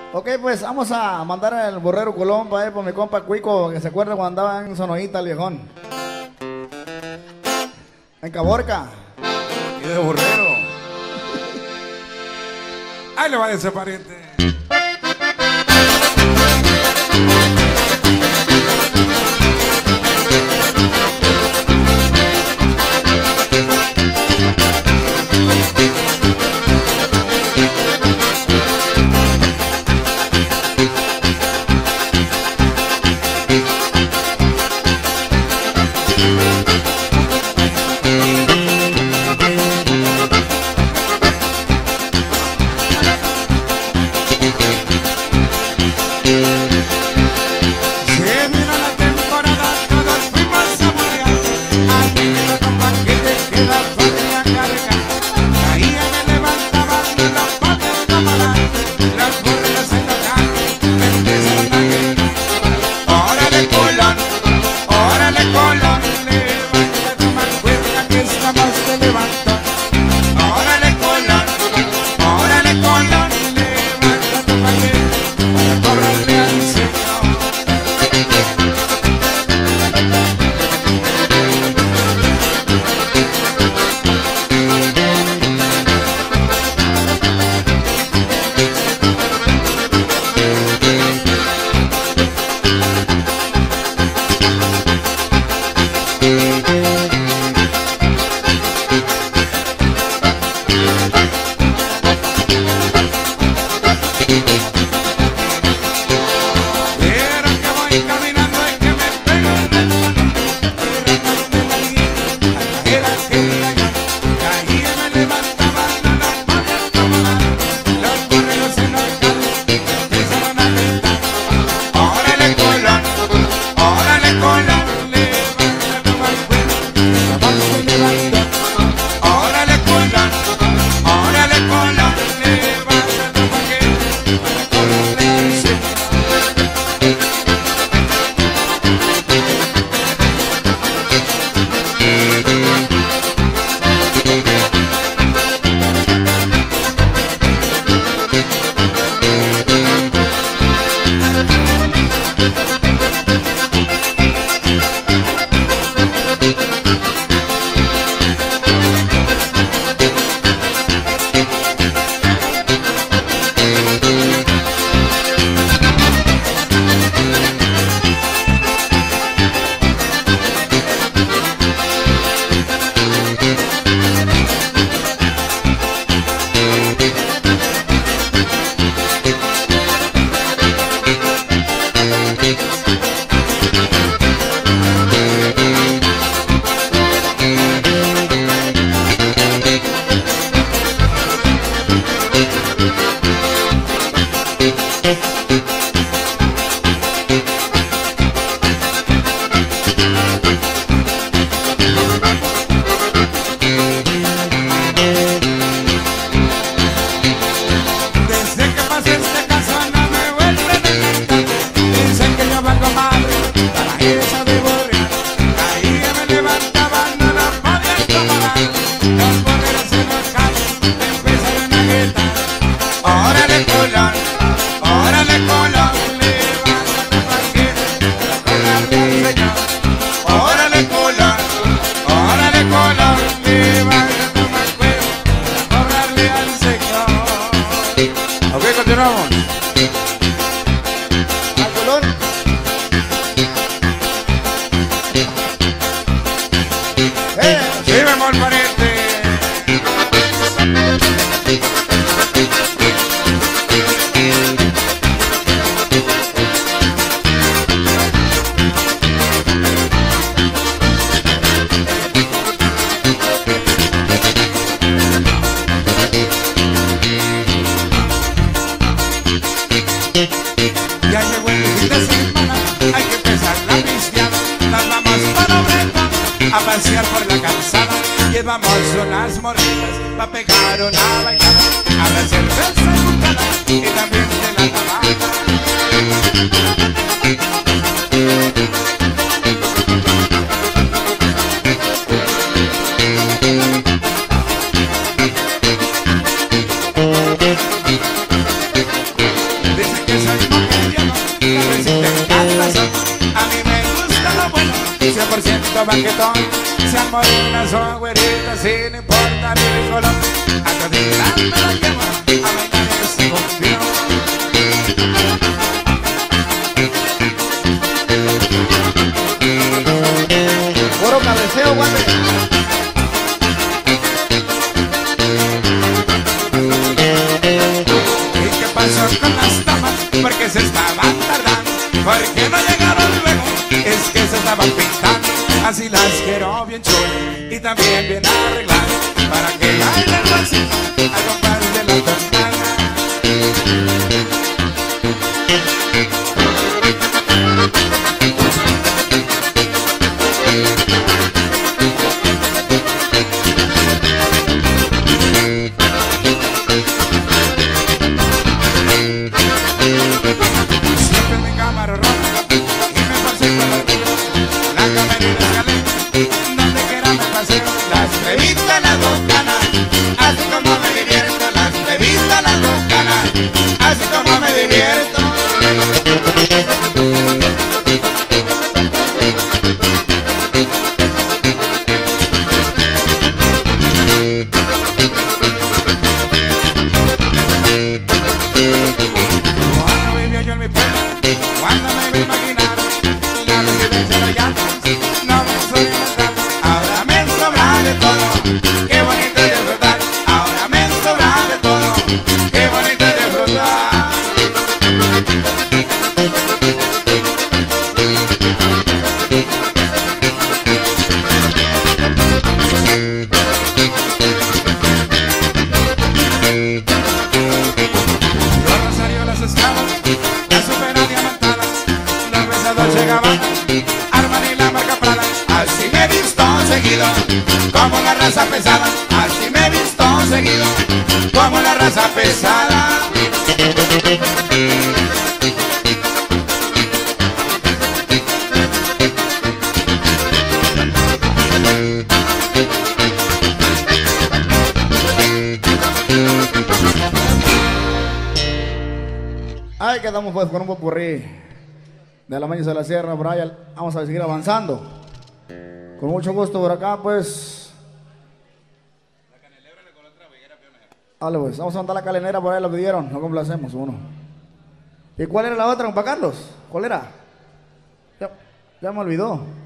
Ok, pues vamos a mandar el Borrero Colón para mi compa Cuico, que se acuerda cuando andaba en Sonoita, el viejón. En Caborca. Y de Borrero. Ahí le va ese pariente. A pasear por la calzada, llevamos unas morritas pa' pegar una bailada, a la cerveza educada y también de la tabaca. Dice chico banquetón, sean morenas o güeritas, sin importar el color. A todas me la llevo a bailar ese cumbión. Puro cabeceo, guante. ¿Y qué pasó con las damas? Porque se estaban tardando, porque no llegaron luego, es que se estaban pintando. Así las quiero bien chulas y también bien arregladas, para que bailen así al compás de la tonada. Siempre en mi cámara roja y me pasé con el río, la camerina escalera, donde quiera me paseo. Las revistas, las bocanas, así como me divierto. Las revistas, las bocanas, así como me divierto. Cuando vivía yo en mi pueblo, cuando me iba a imaginar la residencia de llantos, no me soy inventar. Ahora me sobra de todo, qué bonito es disfrutar. Ahora me sobra de todo, qué bonito es disfrutar. Los rosarios, las esclavas, la supera diamantada, los besados llegaban, arman y la marca Prada. Así me he visto seguido, como la raza pesada. Así me he visto seguido, como la raza pesada. Ahí quedamos pues con un popurrí de la Maña de la Sierra, Brian. Vamos a seguir avanzando. Con mucho gusto por acá, pues. Dale, pues, vamos a mandar la calenera por ahí, lo pidieron, no complacemos uno. ¿Y cuál era la otra, compa Carlos? ¿Cuál era? Ya me olvidó.